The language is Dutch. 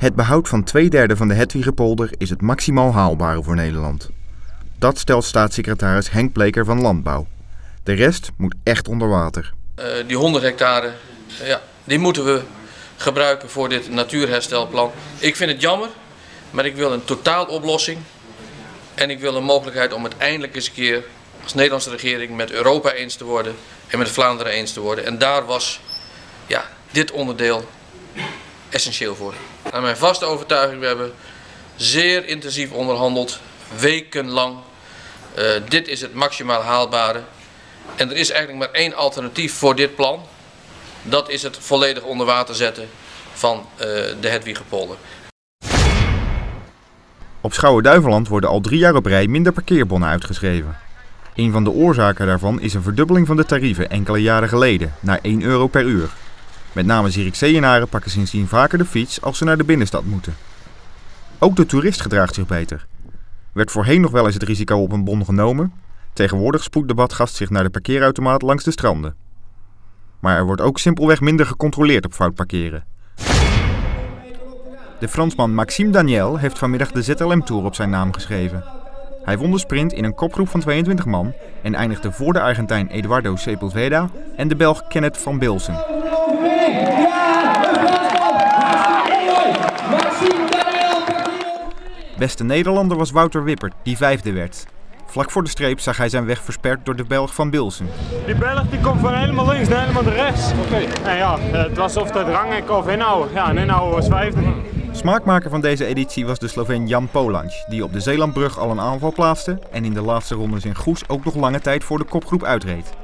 Het behoud van 2/3 van de Hedwiggepolder is het maximaal haalbare voor Nederland. Dat stelt staatssecretaris Henk Bleker van Landbouw. De rest moet echt onder water. Die 100 hectare, die moeten we gebruiken voor dit natuurherstelplan. Ik vind het jammer, maar ik wil een totaaloplossing. En ik wil een mogelijkheid om het eindelijk eens een keer als Nederlandse regering met Europa eens te worden en met Vlaanderen eens te worden. En daar was dit onderdeel essentieel voor. Naar mijn vaste overtuiging, we hebben zeer intensief onderhandeld, wekenlang. Dit is het maximaal haalbare. En er is eigenlijk maar één alternatief voor dit plan. Dat is het volledig onder water zetten van de Hedwiggepolder. Op Schouwen-Duiveland worden al 3 jaar op rij minder parkeerbonnen uitgeschreven. Een van de oorzaken daarvan is een verdubbeling van de tarieven enkele jaren geleden, naar €1 per uur. Met name Zierikzeeënaren pakken sindsdien vaker de fiets als ze naar de binnenstad moeten. Ook de toerist gedraagt zich beter. Werd voorheen nog wel eens het risico op een bon genomen. Tegenwoordig spoedt de badgast zich naar de parkeerautomaat langs de stranden. Maar er wordt ook simpelweg minder gecontroleerd op fout parkeren. De Fransman Maxime Daniel heeft vanmiddag de ZLM Tour op zijn naam geschreven. Hij won de sprint in een kopgroep van 22 man en eindigde voor de Argentijn Eduardo Sepulveda en de Belg Kenneth van Bilsen. Beste Nederlander was Wouter Wippert, die 5e werd. Vlak voor de streep zag hij zijn weg versperd door de Belg van Bilsen. Die Belg die komt van helemaal links naar helemaal rechts. En het was of dat Rangek of Inhouwen. Ja, en Inhouwen was 5e. Smaakmaker van deze editie was de Sloveen Jan Polanc, die op de Zeelandbrug al een aanval plaatste en in de laatste rondes in Goes ook nog lange tijd voor de kopgroep uitreed.